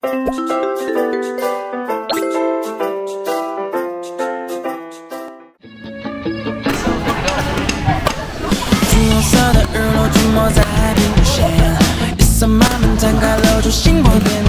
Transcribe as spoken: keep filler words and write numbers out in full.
橘红色的日落沉没在海平线，夜色慢慢摊开，露出星光点